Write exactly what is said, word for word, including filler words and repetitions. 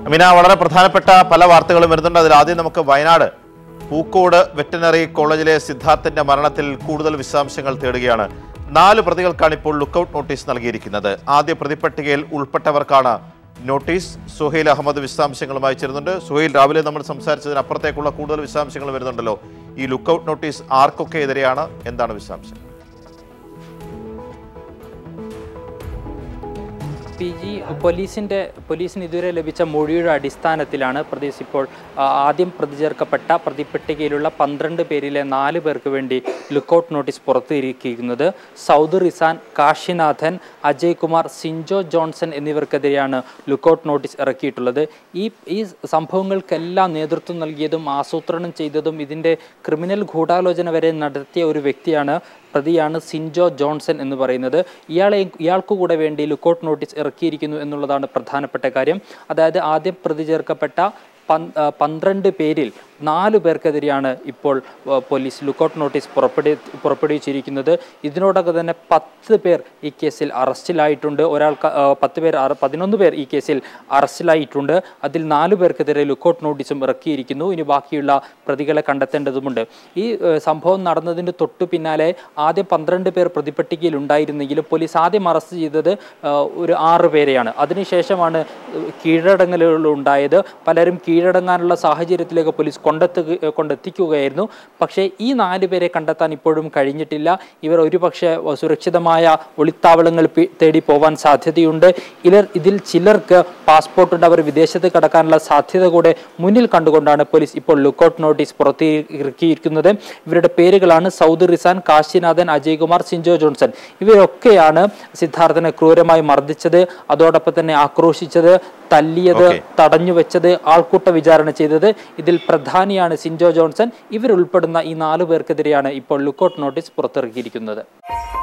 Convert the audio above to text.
അമീന, വളരെ പ്രധാനപ്പെട്ട പല വാർത്തകളും വരുന്നുണ്ട്. അതിൽ ആദ്യം നമുക്ക് വയനാട് പൂക്കോട് വെറ്ററിനറി കോളേജിലെ സിദ്ധാർത്ഥിന്റെ മരണത്തിൽ കൂടുതൽ വിശദാംശങ്ങൾ തേടുകയാണ്. നാല് പ്രതികൾക്കാണ് ഇപ്പോൾ ലുക്കൌട്ട് നോട്ടീസ് നൽകിയിരിക്കുന്നത്. ആദ്യ പ്രതിപട്ടികയിൽ ഉൾപ്പെട്ടവർക്കാണ് നോട്ടീസ്. സുഹൈൽ അഹമ്മദ് വിശദാംശങ്ങളുമായി ചേരുന്നുണ്ട്. സുഹൈൽ, രാവിലെ നമ്മൾ സംസാരിച്ചതിനപ്പുറത്തേക്കുള്ള കൂടുതൽ വിശദാംശങ്ങൾ വരുന്നുണ്ടല്ലോ. ഈ ലുക്കൌട്ട് നോട്ടീസ് ആർക്കൊക്കെ എതിരെയാണ്, എന്താണ് വിശദാംശം? പി ജി പോലീസിൻ്റെ പോലീസിന് ഇതുവരെ ലഭിച്ച മൊഴിയുടെ അടിസ്ഥാനത്തിലാണ് പ്രതി ഇപ്പോൾ ആദ്യം പ്രതി ചേർക്കപ്പെട്ട പ്രതിപട്ടികയിലുള്ള പന്ത്രണ്ട് പേരിലെ നാല് പേർക്ക് വേണ്ടി ലുക്കൌട്ട് നോട്ടീസ് പുറത്തിരിക്കുന്നത്. സൗദ് റിസാൻ, കാശിനാഥൻ, അജയ് കുമാർ, സിൻജോ ജോൺസൺ എന്നിവർക്കെതിരെയാണ് ലുക്കൌട്ട് നോട്ടീസ് ഇറക്കിയിട്ടുള്ളത്. ഈ ഈ സംഭവങ്ങൾക്കെല്ലാം നേതൃത്വം നൽകിയതും ആസൂത്രണം ചെയ്തതും ഇതിൻ്റെ ക്രിമിനൽ ഗൂഢാലോചന വരെ നടത്തിയ ഒരു വ്യക്തിയാണ് പ്രതിയാണ് സിൻജോ ജോൺസൺ എന്ന് പറയുന്നത്. ഇയാളെ ഇയാൾക്കു കൂടെ വേണ്ടി ലുക്കൌട്ട് നോട്ടീസ് ഇറക്കിയിരിക്കുന്നു എന്നുള്ളതാണ് പ്രധാനപ്പെട്ട കാര്യം. അതായത് ആദ്യം പ്രതി ചേർക്കപ്പെട്ട പന്ത്രണ്ട് പേരിൽ നാലു പേർക്കെതിരെയാണ് ഇപ്പോൾ പോലീസ് ലുക്കൌട്ട് നോട്ടീസ് പുറപ്പെടു പുറപ്പെടുവിച്ചിരിക്കുന്നത്. ഇതിനോടൊക്കെ തന്നെ പത്ത് പേർ ഈ കേസിൽ അറസ്റ്റിലായിട്ടുണ്ട്. ഒരാൾക്ക് പത്ത് പേർ പതിനൊന്ന് പേർ ഈ കേസിൽ അറസ്റ്റിലായിട്ടുണ്ട്. അതിൽ നാലു പേർക്കെതിരെ ലുക്കൌട്ട് നോട്ടീസും ഇറക്കിയിരിക്കുന്നു. ഇനി ബാക്കിയുള്ള പ്രതികളെ കണ്ടെത്തേണ്ടതുമുണ്ട്. ഈ സംഭവം നടന്നതിന് തൊട്ടു പിന്നാലെ ആദ്യം പന്ത്രണ്ട് പേർ പ്രതിപട്ടികയിൽ ഉണ്ടായിരുന്നെങ്കിലും പോലീസ് ആദ്യം അറസ്റ്റ് ചെയ്തത് ഒരു ആറ് പേരെയാണ്. അതിനുശേഷമാണ് കീഴടങ്ങലുകൾ ഉണ്ടായത്. പലരും കീഴടങ്ങാനുള്ള സാഹചര്യത്തിലേക്ക് പോലീസ് കൊണ്ടെത്തു കൊണ്ടെത്തിക്കുകയായിരുന്നു. പക്ഷേ ഈ നാല് പേരെ കണ്ടെത്താൻ ഇപ്പോഴും കഴിഞ്ഞിട്ടില്ല. ഇവർ ഒരുപക്ഷെ സുരക്ഷിതമായ ഒളിത്താവളങ്ങൾ തേടി പോവാൻ സാധ്യതയുണ്ട്. ഇവർ ഇതിൽ ചിലർക്ക് പാസ്പോർട്ടുണ്ട്, അവർ വിദേശത്ത് കടക്കാനുള്ള സാധ്യത കൂടെ മുന്നിൽ കണ്ടുകൊണ്ടാണ് പോലീസ് ഇപ്പോൾ ലുക്കൌട്ട് നോട്ടീസ് പുറത്തിറക്കിയിരിക്കുന്നത്. ഇവരുടെ പേരുകളാണ് സൗദ് റിസാൻ, കാശിനാഥൻ, അജയ് കുമാർ, സിൻജോ ജോൺസൺ. ഇവരൊക്കെയാണ് സിദ്ധാർത്ഥനെ ക്രൂരമായി മർദ്ദിച്ചത്, അതോടൊപ്പം തന്നെ ആക്രോശിച്ചത്, തല്ലിയത്, തടഞ്ഞു വെച്ചത്, ആൾക്കൂട്ട വിചാരണ ചെയ്തത്. ഇതിൽ പ്രധാനിയാണ് സിൻജോ ജോൺസൺ. ഇവരുൾപ്പെടുന്ന ഈ നാലു പേർക്കെതിരെയാണ് ഇപ്പോൾ ലുക്കൌട്ട് നോട്ടീസ് പുറത്തിറക്കിയിരിക്കുന്നത്.